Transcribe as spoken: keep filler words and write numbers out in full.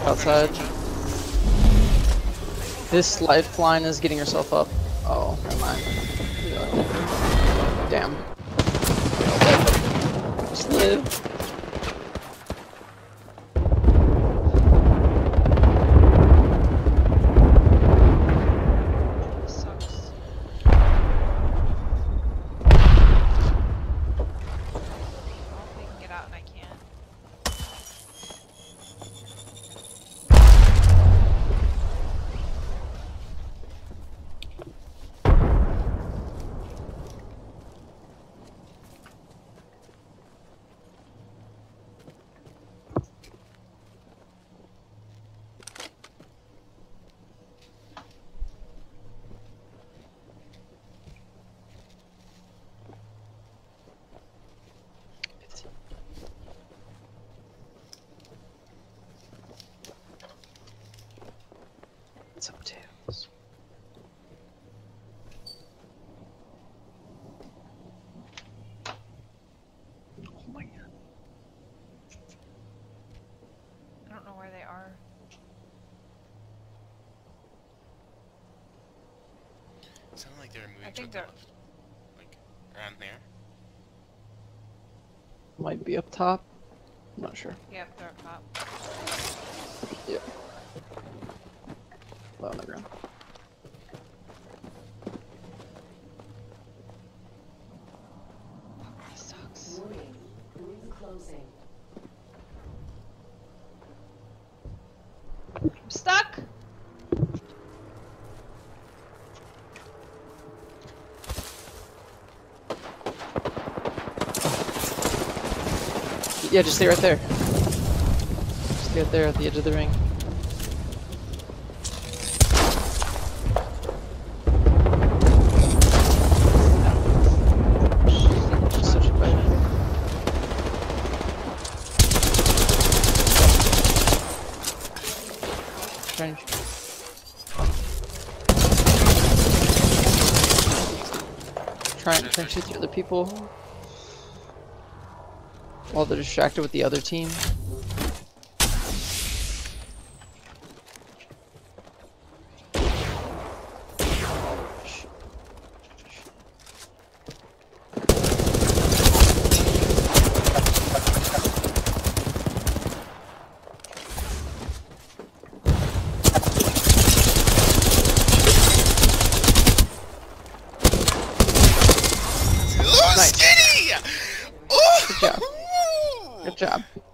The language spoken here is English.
Outside. This lifeline is getting herself up. Oh, never mind. Damn. Just live. Some tails. Oh my god. I don't know where they are. It sounded like they were moving I think to the they're left. Like, around there. Might be up top. I'm not sure. Yep, they're up top. Yep. Low on the ground. This sucks. Warning, ring closing. I'm stuck! Yeah, just stay right there. Just stay right there at the edge of the ring. She's such a fighter. Trying to... Try and try and shoot the other people while they're distracted with the other team. Oh, Nice. Skitty! Oh! Good job. Good job.